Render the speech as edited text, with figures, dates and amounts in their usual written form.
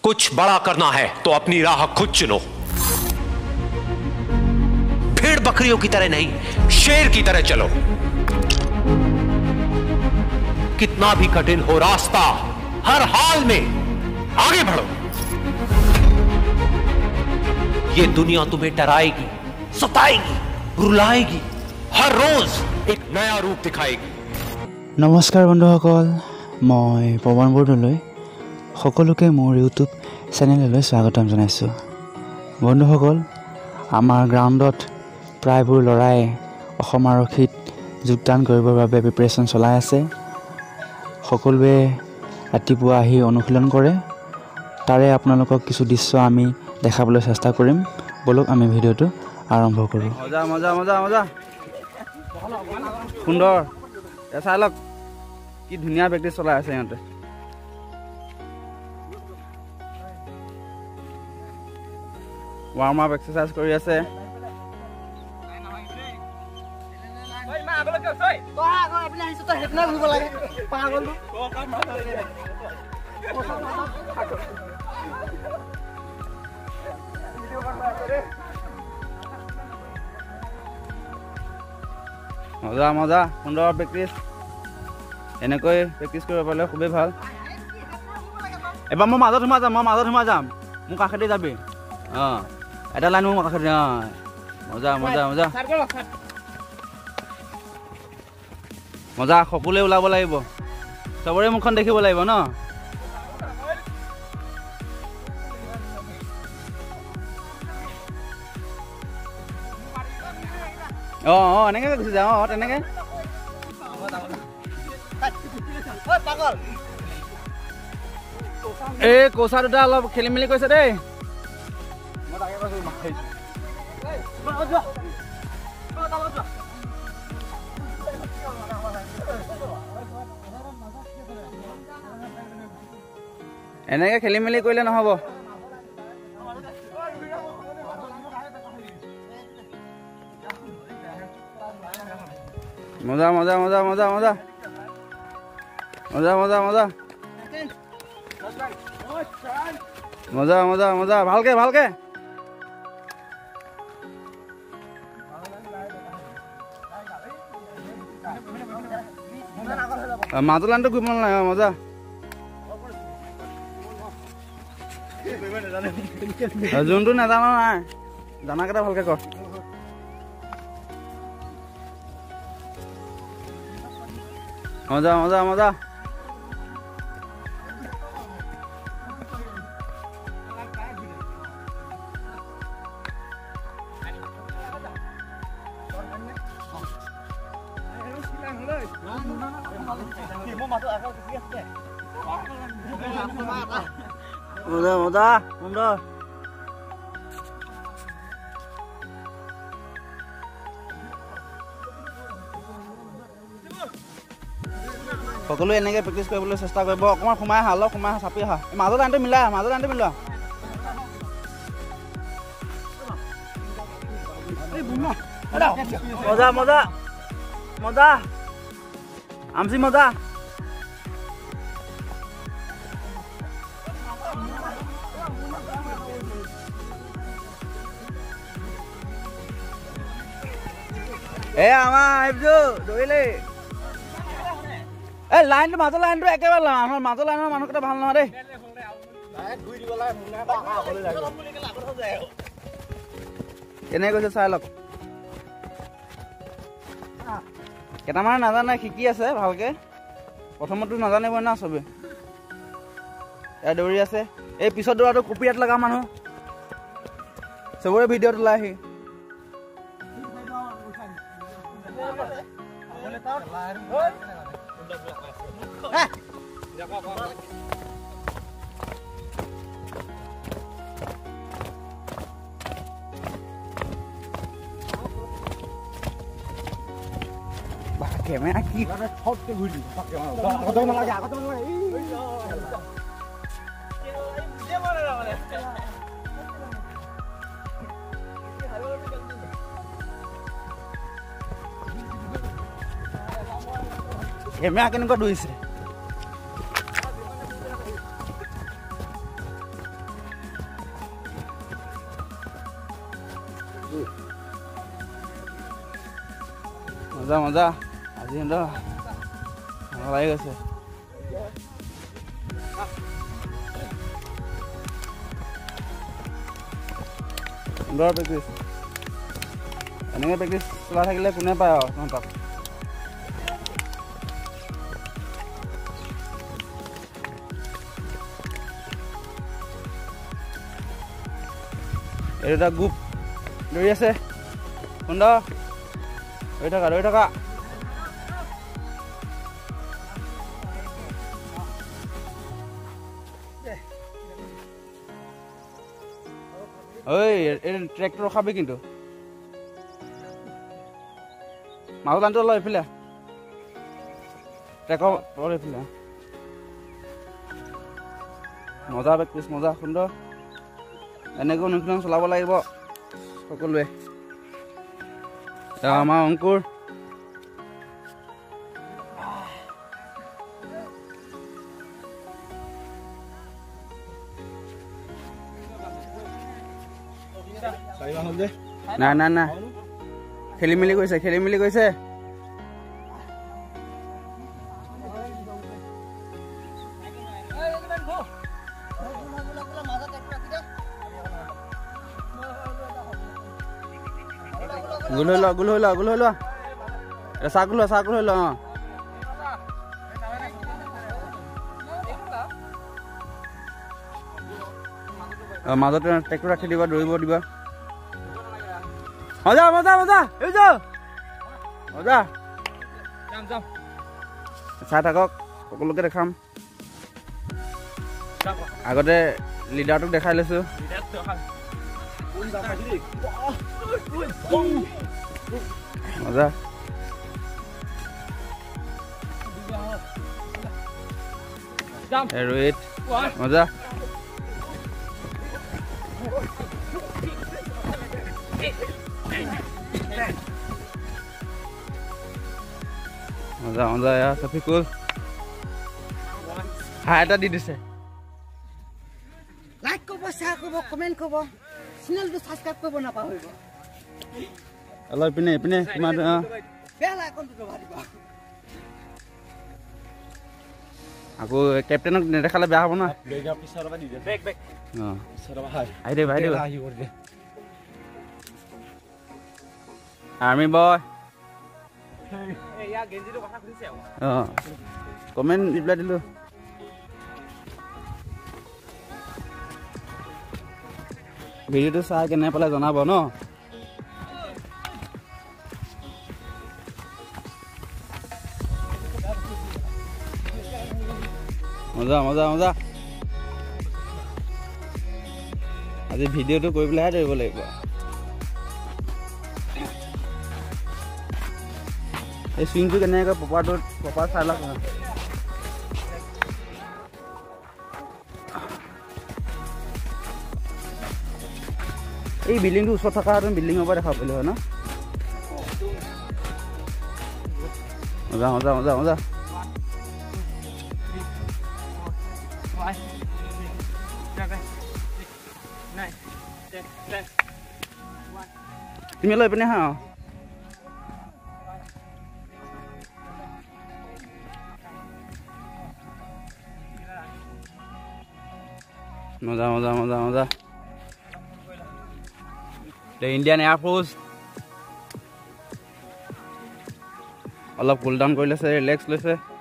कुछ बड़ा करना है तो अपनी राह खुद चुनो। भेड़ बकरियों की तरह नहीं, शेर की तरह चलो। कितना भी कठिन हो रास्ता, हर हाल में आगे बढ़ो। ये दुनिया तुम्हें डराएगी, सताएगी, रुलाएगी, हर रोज एक नया रूप दिखाएगी। नमस्कार बंधुসকল, মই পৱন বৰদলৈ সকলোকে মোৰ ইউটিউব চেনেললৈ স্বাগতম জনাইছোঁ। বন্ধুসকল, আমাৰ গ্ৰাউণ্ডত প্ৰায়বোৰ ল'ৰাই অসম আৰক্ষীত যোগদান কৰিবৰ বাবে প্ৰিপাৰেশ্যন চলাই আছে। সকলোৱে ৰাতিপুৱা আহি অনুশীলন কৰে। তাৰে আপোনালোকক কিছু দৃশ্য আমি দেখাবলৈ চেষ্টা কৰিম। বলক আমি ভিডিঅ'টো আৰম্ভ কৰোঁ। মজা মজা মজা মজা সুন্দৰ, চাই লওক কি ধুনীয়া প্ৰেক্টিছ চলাই আছে সিহঁতে। ৱাৰ্ম আপ এক্সাৰচাইজ কৰি আছে। মজা মজা সুন্দৰ প্ৰেক্টিছ। এনেকৈ প্ৰেক্টিছ কৰিব পাৰিলে খুবেই ভাল। এবাৰ মই মাজত সোমাই যাম, মোৰ কাষেদি যাবি। অঁ, এটা লাইন মোৰ কাষেদি। অঁ, মজা মজা মজা মজা। সকলোৱে ওলাব লাগিব, চবৰে মুখখন দেখিব লাগিব ন। অঁ অঁ, এনেকৈ গুচি যাওঁ। অঁ, তেনেকৈ এই কোচা দুটা অলপ খেলি মেলি কৰিছে দেই। এনেকৈ খেলি মেলি কৰিলে নহ'ব। মজা মজা মজা মজা মজা মজা মজা মজা মজা মজা মজা। ভালকে ভালকে। মাজৰ লাইনটো ঘূৰিব নালাগে। মজা যোনটো নাজানো নাই, জানাকেইটা ভালকে কৰ। মজা মজা মজা মজা মজা সুন্দৰ। সকলোৱে এনেকৈ প্ৰেক্টিছ কৰিবলৈ চেষ্টা কৰিব। অকণমান সোমাই আহা, অলপ সোমাই আহা, চাপি আহা। মাজৰ লাইনটো মিলাই, মাজৰ লাইনটো মিলোৱা। মজা মজা মজা আমচি মজা। এ আমাৰ আহিছো দৌৰিলে। এই লাইনটো, মাজৰ লাইনটো একেবাৰে আমাৰ মাজৰ লাইনৰ মানুহকেইটা ভাল নহয় দেই। কেনেকৈ কৈছে চাই লওক। কেইটামান নাজানে, শিকি আছে ভালকে। প্ৰথমতো নাজানিব না চবে। এয়া দৌৰি আছে। এই পিছত দৌৰাটো কপিৰাত লগা মানুহ চবৰে ভিডিঅ'ত ওলাই আহি। কেমেৰা কি কেমেৰা কেনেকুৱা দৌৰিছে। মজা মজা আজি সিহঁতৰ ভাল লাগি গৈছে সুন্দৰ প্ৰেক্টিছ এনেকৈ প্ৰেক্টিছ চলাই থাকিলে কোনে পায় আৰু তহঁতক এই দুটা গ্ৰুপ দৌৰি আছে সুন্দৰ দৌৰি থকা ঐ এই ট্ৰেক্টৰ ৰখাবি কিন্তু মাজত লাইনটো অলপ এইফালে ট্ৰেকৰ এইফালে মজা প্ৰেক্টিছ মজা সুন্দৰ এনেকৈ অনুশীলন চলাব লাগিব সকলোৱে আমাৰ অংকুৰ নাই খেলি মেলি গৈছে গোল হৈ লোৱা চাহ গোল হৈ লোৱা মাজতে ট্ৰেক্টৰ ৰাখি দিবা দৌৰিব দিবা মজা চাই থাকক সকলোকে দেখাম আগতে লিডাৰটোক দেখাই লৈছো মজা ৰোহিত মজা সফিকুল হাই এটা দি দিছে লাইক কৰিব শ্বেয়াৰ কৰিব কমেণ্ট কৰিব চেনেলটো সাবস্ক্ৰাইব কৰিব নাপাহৰিব অলপ ইপিনে তোমাৰ বেল আইকনটো দবাই দিব আকৌ কেপ্টেইনক নেদেখালে বেয়া হ'ব না আৰ্মি বয় কমেণ্ট ৰিপ্লাই দিলো ভিডিঅ'টো চাই কেনে পালে জনাব ন মজা আজি ভিডিঅ'টো কৰি পেলাইহে দৌৰিব লাগিব এই চুইংটো কেনেকৈ পপাৰ চাই লওক এই বিল্ডিংটো ওচৰত থকা হেঁতেন বিল্ডিঙৰ পৰা দেখা পালোঁ হয় ন মজা তুমি লৈ পিনে হা মজা ইণ্ডিয়ান এয়াৰফ'ৰ্চ অলপ কুল ডাউন কৰি লৈছে ৰিলেক্স লৈছে